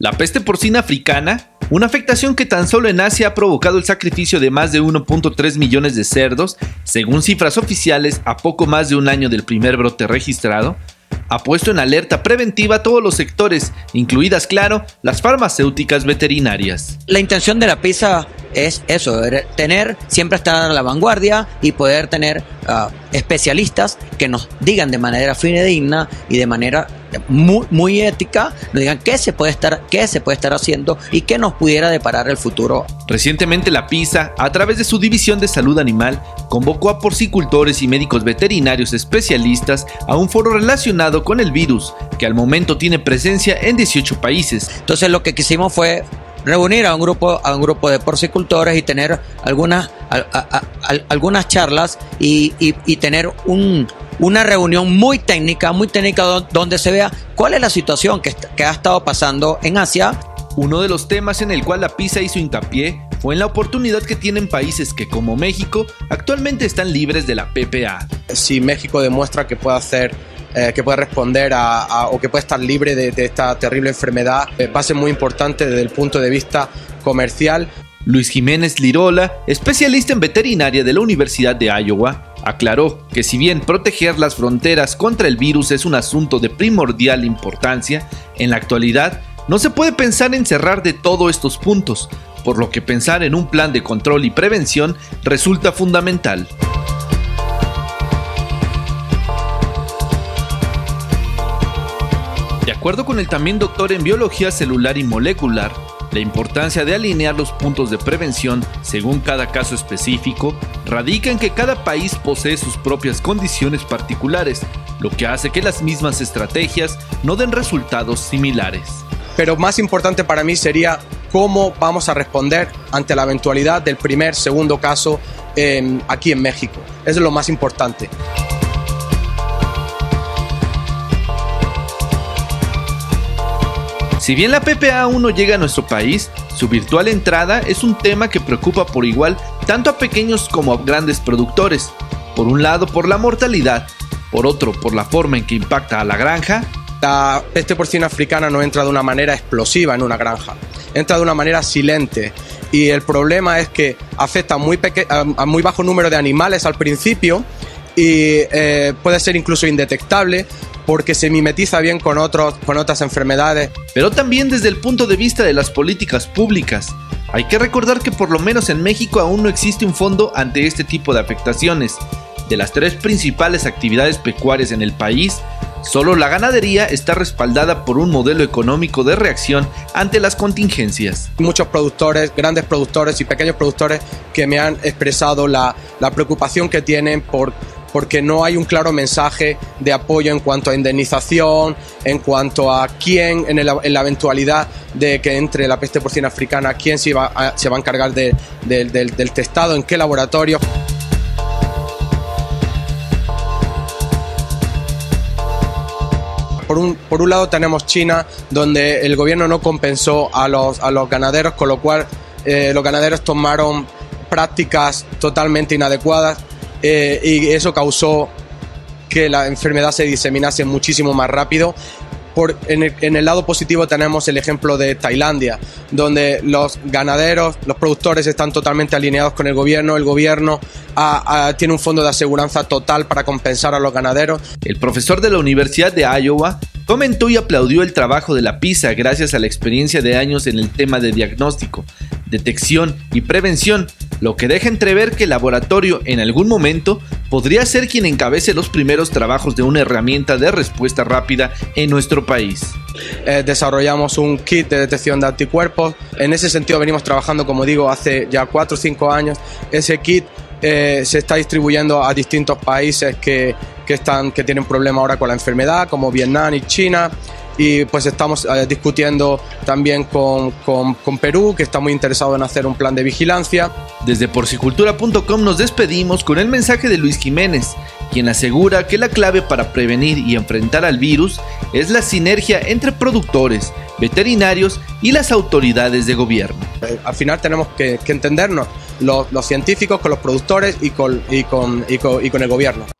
La peste porcina africana, una afectación que tan solo en Asia ha provocado el sacrificio de más de 1.3 millones de cerdos, según cifras oficiales a poco más de un año del primer brote registrado, ha puesto en alerta preventiva a todos los sectores, incluidas, claro, las farmacéuticas veterinarias. La intención de la PISA es eso, siempre estar a la vanguardia y poder tener especialistas que nos digan de manera fidedigna y de manera muy ética, nos digan qué se puede estar haciendo y qué nos pudiera deparar el futuro. Recientemente la PISA, a través de su división de salud animal, convocó a porcicultores y médicos veterinarios especialistas a un foro relacionado con el virus, que al momento tiene presencia en 18 países. Entonces lo que quisimos fue reunir a un grupo de porcicultores y tener algunas charlas y tener una reunión muy técnica donde se vea cuál es la situación que ha estado pasando en Asia. Uno de los temas en el cual la PISA hizo hincapié fue en la oportunidad que tienen países que, como México, actualmente están libres de la PPA. Si México demuestra que puede hacer que puede responder o que puede estar libre de esta terrible enfermedad, va a ser muy importante desde el punto de vista comercial. Luis Jiménez Lirola, especialista en veterinaria de la Universidad de Iowa, aclaró que si bien proteger las fronteras contra el virus es un asunto de primordial importancia, en la actualidad no se puede pensar en cerrar de todos estos puntos, por lo que pensar en un plan de control y prevención resulta fundamental. De acuerdo con el también doctor en biología celular y molecular, la importancia de alinear los puntos de prevención según cada caso específico radica en que cada país posee sus propias condiciones particulares, lo que hace que las mismas estrategias no den resultados similares. Pero más importante para mí sería cómo vamos a responder ante la eventualidad del segundo caso aquí en México. Eso es lo más importante. Si bien la PPA aún no llega a nuestro país, su virtual entrada es un tema que preocupa por igual tanto a pequeños como a grandes productores. Por un lado por la mortalidad, por otro por la forma en que impacta a la granja. La peste porcina africana no entra de una manera explosiva en una granja, entra de una manera silente y el problema es que afecta a muy bajo número de animales al principio y puede ser incluso indetectable, porque se mimetiza bien con otras enfermedades. Pero también desde el punto de vista de las políticas públicas, hay que recordar que por lo menos en México aún no existe un fondo ante este tipo de afectaciones. De las 3 principales actividades pecuarias en el país, solo la ganadería está respaldada por un modelo económico de reacción ante las contingencias. Muchos productores, grandes productores y pequeños productores que me han expresado la preocupación que tienen porque no hay un claro mensaje de apoyo en cuanto a indemnización, en cuanto a quién, en la eventualidad de que entre la peste porcina africana, quién se va a encargar del testado, en qué laboratorio. Por un lado tenemos China, donde el gobierno no compensó a los ganaderos, con lo cual los ganaderos tomaron prácticas totalmente inadecuadas. Y eso causó que la enfermedad se diseminase muchísimo más rápido. En el lado positivo tenemos el ejemplo de Tailandia, donde los ganaderos, los productores están totalmente alineados con el gobierno tiene un fondo de aseguranza total para compensar a los ganaderos. El profesor de la Universidad de Iowa comentó y aplaudió el trabajo de la PISA gracias a la experiencia de años en el tema de diagnóstico, detección y prevención, lo que deja entrever que el laboratorio en algún momento podría ser quien encabece los primeros trabajos de una herramienta de respuesta rápida en nuestro país. Desarrollamos un kit de detección de anticuerpos. En ese sentido venimos trabajando, como digo, hace ya 4 o 5 años. Ese kit se está distribuyendo a distintos países que tienen problemas ahora con la enfermedad, como Vietnam y China. Y pues estamos discutiendo también con Perú, que está muy interesado en hacer un plan de vigilancia. Desde porcicultura.com nos despedimos con el mensaje de Luis Jiménez, quien asegura que la clave para prevenir y enfrentar al virus es la sinergia entre productores, veterinarios y las autoridades de gobierno. Al final tenemos que entendernos los científicos con los productores y con el gobierno.